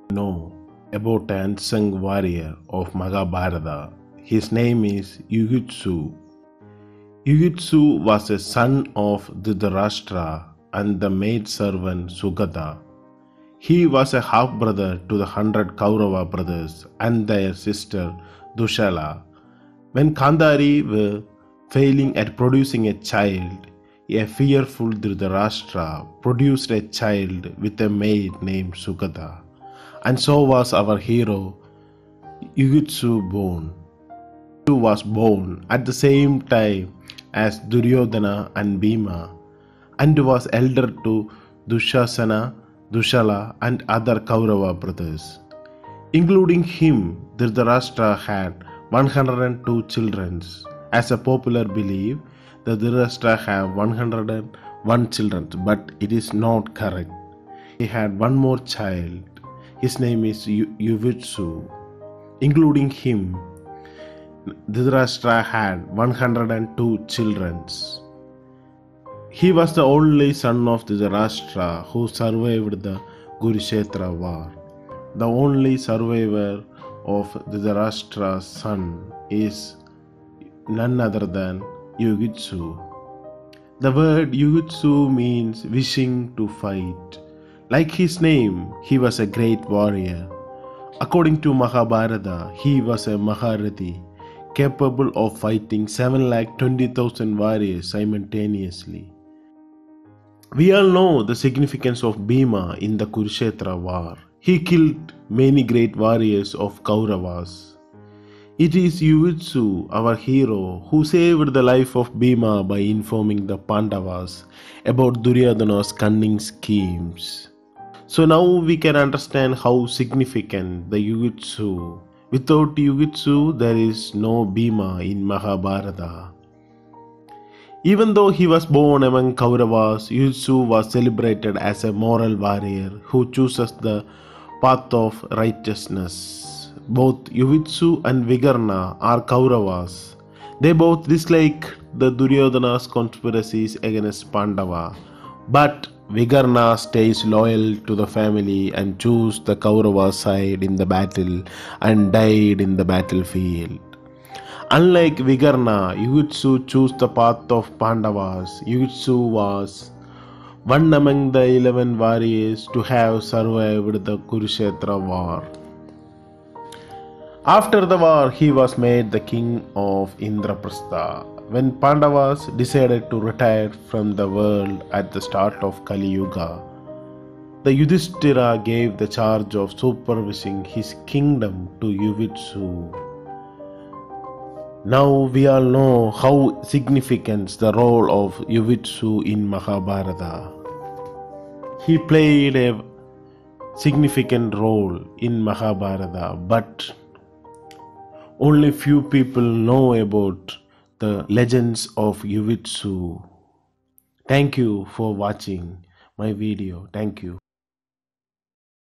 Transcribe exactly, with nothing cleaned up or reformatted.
know about an unsung warrior of Mahabharata. His name is Yugitsu. Yugitsu was a son of Dhritarashtra and the maidservant Sugatha. He was a half-brother to the hundred Kaurava brothers and their sister Dushala. When Kandari were failing at producing a child, a fearful Dhritarashtra produced a child with a maid named Sugatha. And so was our hero Yugitsu born. He was born at the same time as Duryodhana and Bhima, and was elder to Dushasana, Dushala and other Kaurava brothers. Including him, Dhritarashtra had one hundred two children. As a popular belief, the Dhritarashtra have one hundred one children, but it is not correct. He had one more child. His name is Yugitsu. Including him, Dhritarashtra had one hundred two children. He was the only son of Dhritarashtra who survived the Kurukshetra war. The only survivor of Dhritarashtra's son is none other than Yugitsu. The word Yugitsu means wishing to fight. Like his name, he was a great warrior. According to Mahabharata, he was a Maharathi, capable of fighting seven lakh twenty thousand warriors simultaneously. We all know the significance of Bhima in the Kurukshetra war. He killed many great warriors of Kauravas. It is Yugitsu, our hero, who saved the life of Bhima by informing the Pandavas about Duryodhana's cunning schemes. So now we can understand how significant the Yugitsu. Without Yugitsu, there is no Bhima in Mahabharata. Even though he was born among Kauravas, Yugitsu was celebrated as a moral warrior who chooses the path of righteousness. Both Yugitsu and Vikarna are Kauravas. They both dislike the Duryodhana's conspiracies against Pandava, but Vikarna stays loyal to the family and chose the Kaurava side in the battle and died in the battlefield. Unlike Vikarna, Yugitsu chose the path of Pandavas. Yugitsu was one among the eleven warriors to have survived the Kurukshetra war. After the war, he was made the king of Indraprastha. When Pandavas decided to retire from the world at the start of Kali Yuga, the Yudhishthira gave the charge of supervising his kingdom to Yugitsu. Now we all know how significant the role of Yugitsu in Mahabharata. He played a significant role in Mahabharata, but only few people know about the legends of Yugitsu. Thank you for watching my video. Thank you.